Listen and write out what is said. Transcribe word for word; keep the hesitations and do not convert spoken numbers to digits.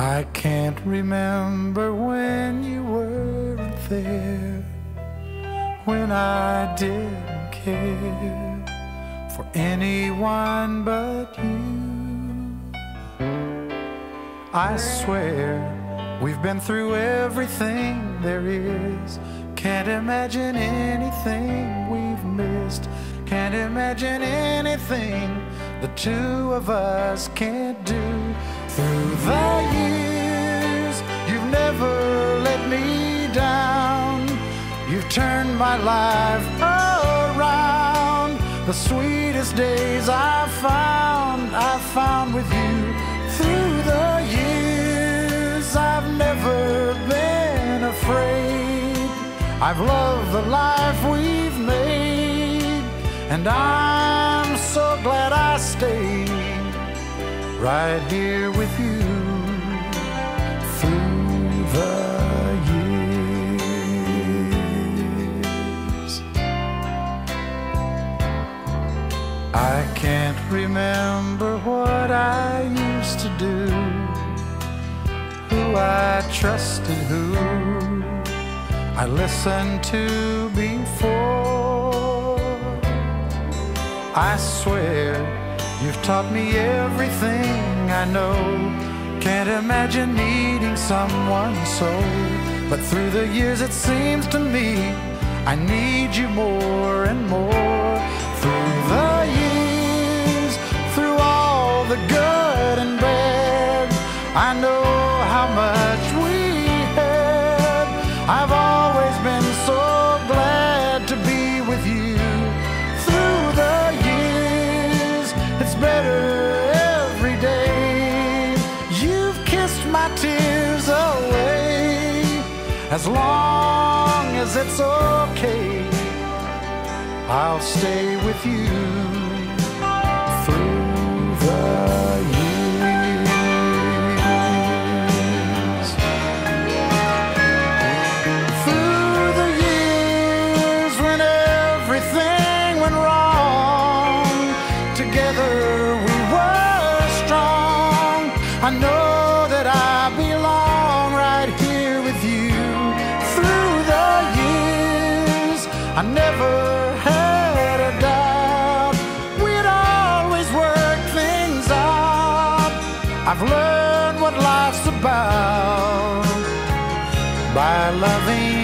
I can't remember when you weren't there, when I didn't care for anyone but you. I swear we've been through everything there is. Can't imagine anything we've missed. Can't imagine anything the two of us can't do. Through the years, you've never let me down. You've turned my life around. The sweetest days I've found, I've found with you. Through the years, I've never been afraid. I've loved the life we've made, and I'm so glad I stayed right here with you through the years. I can't remember what I used to do, who I trusted, who I listened to before. I swear you've taught me everything I know. Can't imagine needing someone so, but through the years it seems to me I need you more and more. Through the years, through all the good and bad, I know how much we had. I've always been so glad to be with you. Through the years, it's better every day. You've kissed my tears away. As long as it's okay, I'll stay with you through the years. Through the years when everything went wrong, together we were strong. I know that I belong right here with you. Through the years, I never had a doubt we'd always work things out. I've learned what life's about by loving